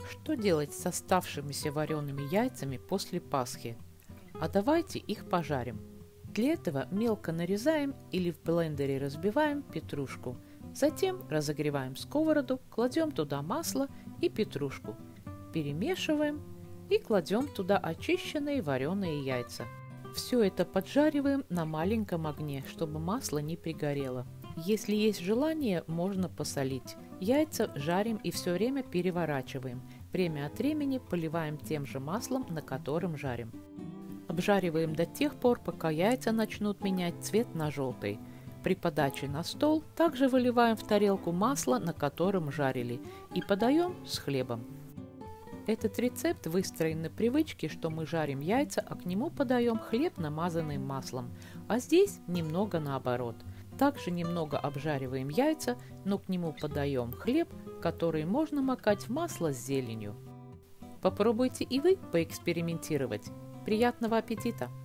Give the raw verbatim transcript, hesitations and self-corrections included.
Что делать с оставшимися вареными яйцами после Пасхи? А давайте их пожарим. Для этого мелко нарезаем или в блендере разбиваем петрушку. Затем разогреваем сковороду, кладем туда масло и петрушку. Перемешиваем и кладем туда очищенные вареные яйца. Все это поджариваем на маленьком огне, чтобы масло не пригорело. Если есть желание, можно посолить. Яйца жарим и все время переворачиваем. Время от времени поливаем тем же маслом, на котором жарим. Обжариваем до тех пор, пока яйца начнут менять цвет на желтый. При подаче на стол также выливаем в тарелку масло, на котором жарили, и подаем с хлебом. Этот рецепт выстроен на привычке, что мы жарим яйца, а к нему подаем хлеб, намазанный маслом. А здесь немного наоборот. Также немного обжариваем яйца, но к нему подаем хлеб, который можно макать в масло с зеленью. Попробуйте и вы поэкспериментировать. Приятного аппетита!